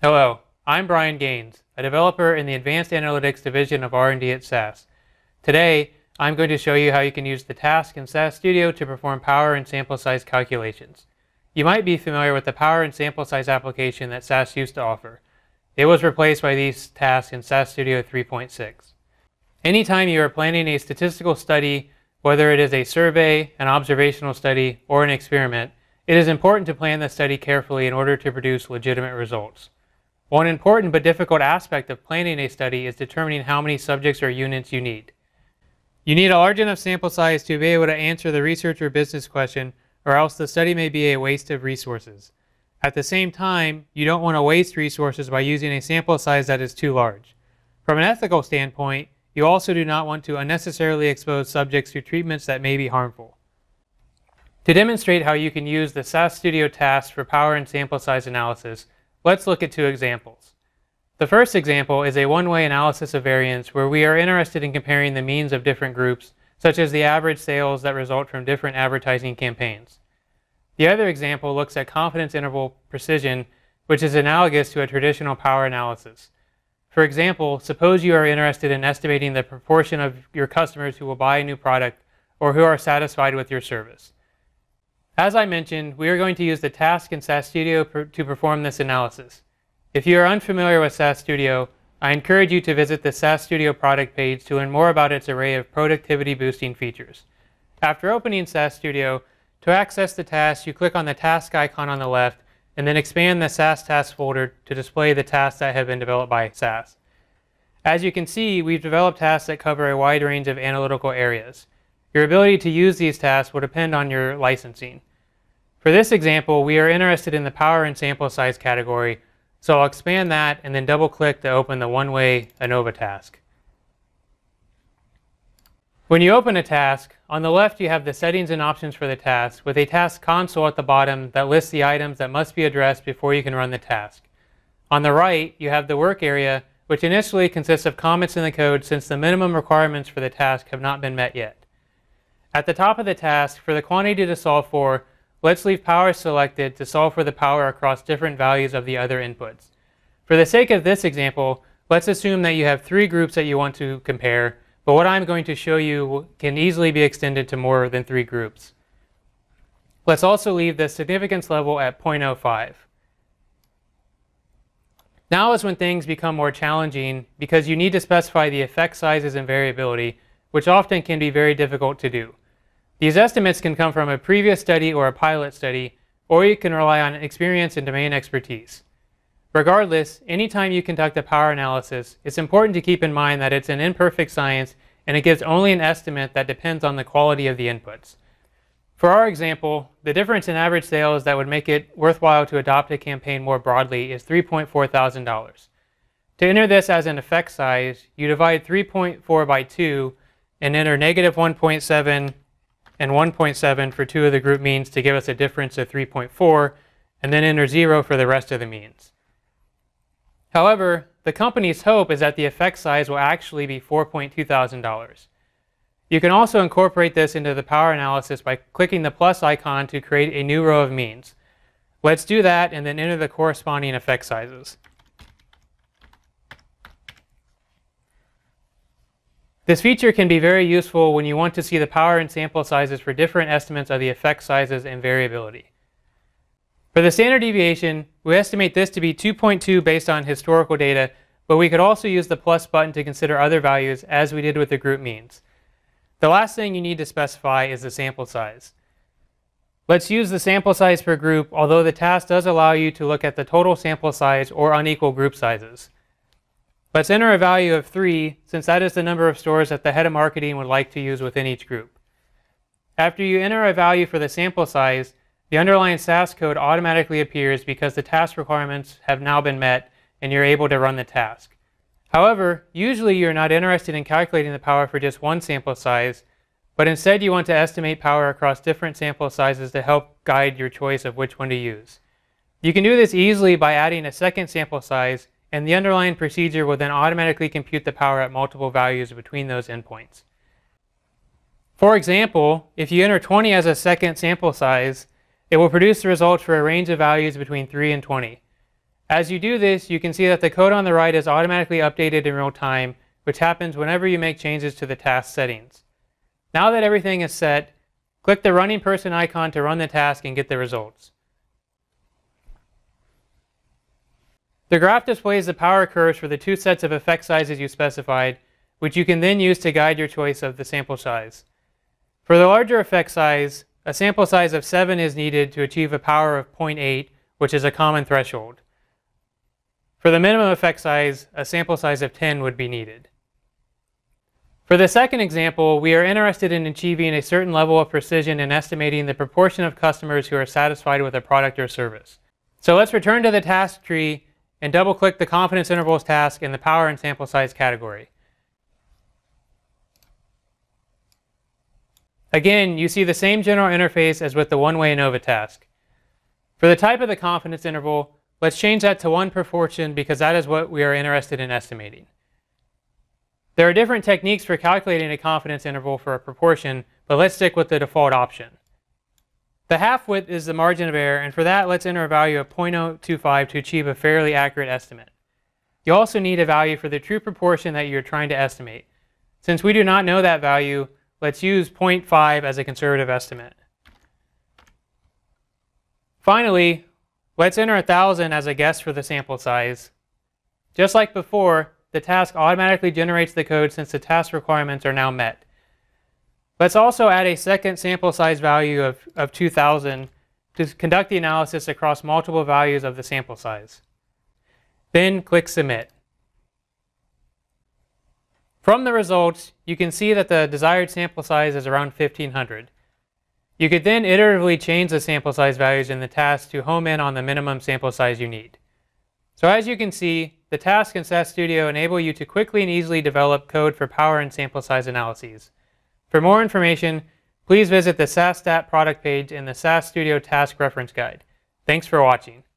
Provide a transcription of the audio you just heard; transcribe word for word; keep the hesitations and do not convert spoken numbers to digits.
Hello, I'm Brian Gaines, a developer in the Advanced Analytics division of R and D at S A S. Today, I'm going to show you how you can use the task in S A S Studio to perform power and sample size calculations. You might be familiar with the power and sample size application that S A S used to offer. It was replaced by these tasks in S A S Studio three point six. Anytime you are planning a statistical study, whether it is a survey, an observational study, or an experiment, it is important to plan the study carefully in order to produce legitimate results. One important but difficult aspect of planning a study is determining how many subjects or units you need. You need a large enough sample size to be able to answer the research or business question, or else the study may be a waste of resources. At the same time, you don't want to waste resources by using a sample size that is too large. From an ethical standpoint, you also do not want to unnecessarily expose subjects to treatments that may be harmful. To demonstrate how you can use the S A S Studio task for power and sample size analysis, let's look at two examples. The first example is a one-way analysis of variance where we are interested in comparing the means of different groups, such as the average sales that result from different advertising campaigns. The other example looks at confidence interval precision, which is analogous to a traditional power analysis. For example, suppose you are interested in estimating the proportion of your customers who will buy a new product or who are satisfied with your service. As I mentioned, we are going to use the task in S A S Studio per to perform this analysis. If you are unfamiliar with S A S Studio, I encourage you to visit the S A S Studio product page to learn more about its array of productivity boosting features. After opening S A S Studio, to access the task, you click on the task icon on the left and then expand the S A S task folder to display the tasks that have been developed by S A S. As you can see, we've developed tasks that cover a wide range of analytical areas. Your ability to use these tasks will depend on your licensing. For this example, we are interested in the power and sample size category, so I'll expand that and then double click to open the one-way ANOVA task. When you open a task, on the left you have the settings and options for the task with a task console at the bottom that lists the items that must be addressed before you can run the task. On the right, you have the work area, which initially consists of comments in the code since the minimum requirements for the task have not been met yet. At the top of the task, for the quantity to solve for, let's leave power selected to solve for the power across different values of the other inputs. For the sake of this example, let's assume that you have three groups that you want to compare, but what I'm going to show you can easily be extended to more than three groups. Let's also leave the significance level at zero point zero five. Now is when things become more challenging because you need to specify the effect sizes and variability, which often can be very difficult to do. These estimates can come from a previous study or a pilot study, or you can rely on experience and domain expertise. Regardless, anytime you conduct a power analysis, it's important to keep in mind that it's an imperfect science and it gives only an estimate that depends on the quality of the inputs. For our example, the difference in average sales that would make it worthwhile to adopt a campaign more broadly is three point four thousand dollars. To enter this as an effect size, you divide three point four by two and enter negative one point seven and one point seven for two of the group means to give us a difference of three point four, and then enter zero for the rest of the means. However, the company's hope is that the effect size will actually be four point two thousand dollars. You can also incorporate this into the power analysis by clicking the plus icon to create a new row of means. Let's do that and then enter the corresponding effect sizes. This feature can be very useful when you want to see the power and sample sizes for different estimates of the effect sizes and variability. For the standard deviation, we estimate this to be two point two based on historical data, but we could also use the plus button to consider other values as we did with the group means. The last thing you need to specify is the sample size. Let's use the sample size per group, although the task does allow you to look at the total sample size or unequal group sizes. Let's enter a value of three, since that is the number of stores that the head of marketing would like to use within each group. After you enter a value for the sample size, the underlying S A S code automatically appears because the task requirements have now been met and you're able to run the task. However, usually you're not interested in calculating the power for just one sample size, but instead you want to estimate power across different sample sizes to help guide your choice of which one to use. You can do this easily by adding a second sample size, and the underlying procedure will then automatically compute the power at multiple values between those endpoints. For example, if you enter twenty as a second sample size, it will produce the results for a range of values between three and twenty. As you do this, you can see that the code on the right is automatically updated in real time, which happens whenever you make changes to the task settings. Now that everything is set, click the running person icon to run the task and get the results. The graph displays the power curves for the two sets of effect sizes you specified, which you can then use to guide your choice of the sample size. For the larger effect size, a sample size of seven is needed to achieve a power of zero point eight, which is a common threshold. For the minimum effect size, a sample size of ten would be needed. For the second example, we are interested in achieving a certain level of precision in estimating the proportion of customers who are satisfied with a product or service. So let's return to the task tree and double-click the confidence intervals task in the power and sample size category. Again, you see the same general interface as with the one-way ANOVA task. For the type of the confidence interval, let's change that to one proportion because that is what we are interested in estimating. There are different techniques for calculating a confidence interval for a proportion, but let's stick with the default option. The half width is the margin of error, and for that let's enter a value of zero point zero two five to achieve a fairly accurate estimate. You also need a value for the true proportion that you're trying to estimate. Since we do not know that value, let's use zero point five as a conservative estimate. Finally, let's enter one thousand as a guess for the sample size. Just like before, the task automatically generates the code since the task requirements are now met. Let's also add a second sample size value of, of two thousand to conduct the analysis across multiple values of the sample size. Then click Submit. From the results, you can see that the desired sample size is around fifteen hundred. You could then iteratively change the sample size values in the task to home in on the minimum sample size you need. So as you can see, the task in S A S Studio enable you to quickly and easily develop code for power and sample size analyses. For more information, please visit the S A S Stat product page in the S A S Studio Task Reference Guide. Thanks for watching.